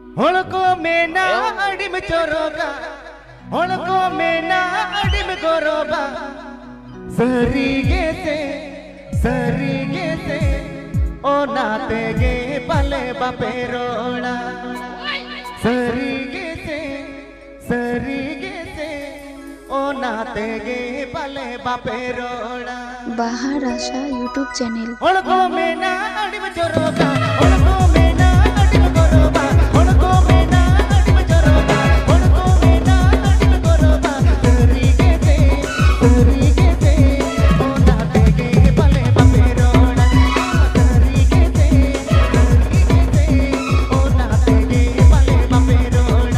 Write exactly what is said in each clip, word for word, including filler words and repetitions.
ಹೊಳಕೋ ಮೇನ ಅಡಿಮ ಚೋರೋಗ ಹೊಳಕೋ ಮೇನ ಅಡಿಮ ಗೋರೋಗ ಸರಿಗೆ ಸೆ ಸರಿಗೆ ಸೆ ಓ ನಾತೆಗೆ ಬಲೆ ಬಪೆರೋಣ ಸರಿಗೆ ಸೆ ಸರಿಗೆ ಸೆ ಓ ನಾತೆಗೆ ಬಲೆ ಬಪೆರೋಣ बाहर आशा यूट्यूब चैनल ಹೊಳಕೋ ಮೇನ ಅಡಿಮ ಚೋರೋಗ ಹೊಳಕೋ ಮೇನ ಅಡಿಮ ಗೋರೋಗ ಹೊಳಕೋ ಮೇನ ಅಡಿಮ ಚೋರೋಗ ಹೊಳಕೋ ಮೇನ ಅಡಿಮ ಗೋರೋಗ ಸರಿಗೆ ಸೆ ಸರಿಗೆ ಸೆ ಓ ನಾತೆಗೆ ಬಲೆ ಬಪೆರೋಣ ಸರಿಗೆ ಸೆ ಸರಿಗೆ ಸೆ ಓ ನಾತೆಗೆ ಬಲೆ ಬಪೆರೋಣ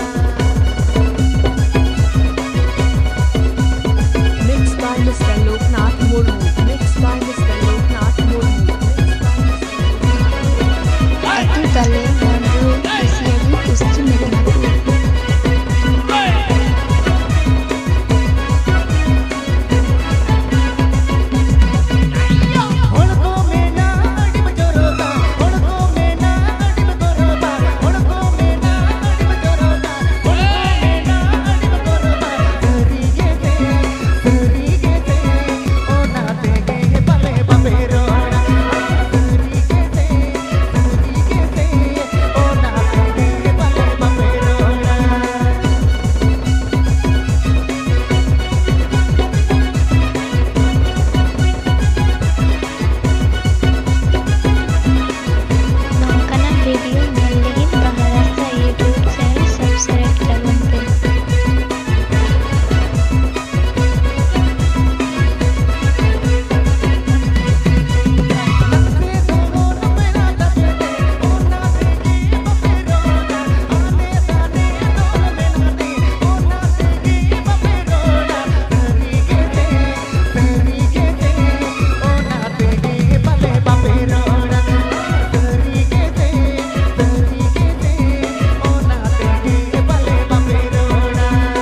Mixed by Mister Loknath Murmu. Mixed by Mister Loknath Murmu. अतु तले मंडरू किसियडी कुछ मिलनापुर ಹೊಳಕೋ ಮೇನ ಅಡಿಮ ಚೋರೋಗ ಹೊಳಕೋ ಮೇನ ಅಡಿಮ ಗೋರೋಗ ಹೊಳಕೋ ಮೇನ ಅಡಿಮ ಚೋರೋಗ ಹೊಳಕೋ ಮೇನ ಅಡಿಮ ಗೋರೋಗ ಸರಿಗೆ ಸೆ ಸರಿಗೆ ಸೆ ಓ ನಾತೆಗೆ ಬಲೆ ಬಪೆರೋಣ ಸರಿಗೆ ಸೆ ಸರಿಗೆ ಸೆ ಓ ನಾತೆಗೆ ಬಲೆ ಬಪೆರೋಣ नौकाना वीडियो नल्लिगिन बहारासा यूट्यूब चैनल सब्सक्राइब करवंते नसे दोनों मेरा दबे ओ नातेगे बपेरोना आने जाने दोनों में नाते ओ नातेगे बपेरोना सರಿಗೆ से सರಿಗೆ से ओ नातेगे बले बपेरोना सರಿಗೆ से सರಿಗೆ से ओ नातेगे बले बपेरोना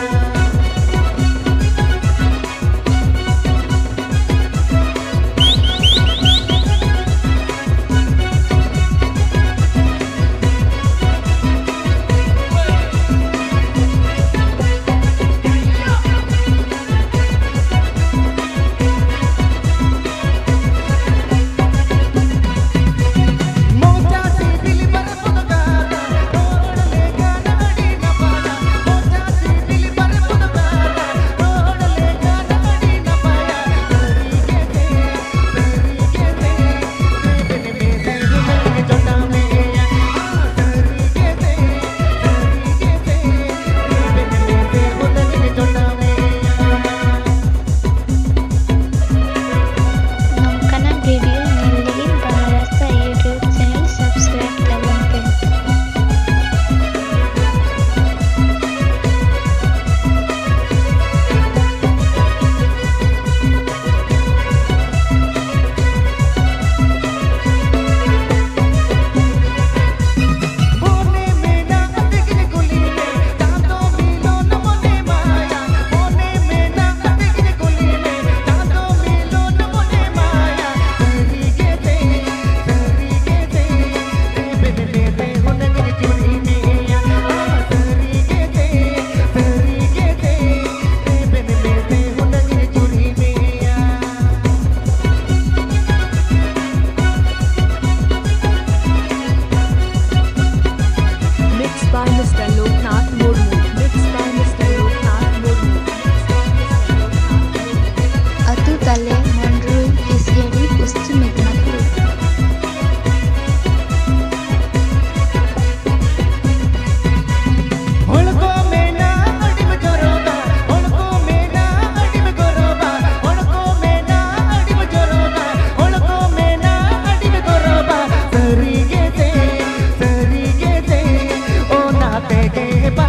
मोचासी दिल पर पुदकारा रोड लेगा नाड़ी न पाया मोचासी दिल पर पुदकारा रोड लेगा नाड़ी न पाया सರಿಗೆ से सರಿಗೆ से बिन बेसे हुनर जोटा मेया सರಿಗೆ से सರಿಗೆ से बिन बेसे हुनर जोटा मेया नौकाना वीडियो नल्लिगिन बहारासा यूट्यूब चैनल सब्सक्राइब करवंते मोने मेना अटकिन गुली में दांतों मिलो न मोने माया मोने मेना अटकिन गुली में दांतों मिलो न मोने माया सರಿಗೆ से सರಿಗೆ से बिन बेसे हुनर चुरी मेया सರಿಗೆ से सರಿಗೆ से बिन बेसे हुनर चुरी मेया Mixed by Mister Loknath Murmu. Mixed by Mister Loknath Murmu. अतु तले मंडरू किसियडी कुछ मिलनापुर ಹೊಳಕೋ ಮೇನ ಅಡಿಮ ಚೋರೋಗ ಹೊಳಕೋ ಮೇನ ಅಡಿಮ ಗೋರೋಗ ಹೊಳಕೋ ಮೇನ ಅಡಿಮ ಚೋರೋಗ ಹೊಳಕೋ ಮೇನ ಅಡಿಮ ಗೋರೋಗ ಸರಿಗೆ ಸೆ ಸರಿಗೆ ಸೆ ಓ ನಾತೆಗೆ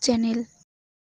channel.